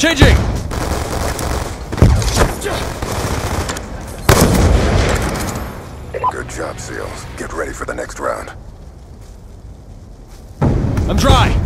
Changing! Good job, SEALs. Get ready for the next round. I'm dry!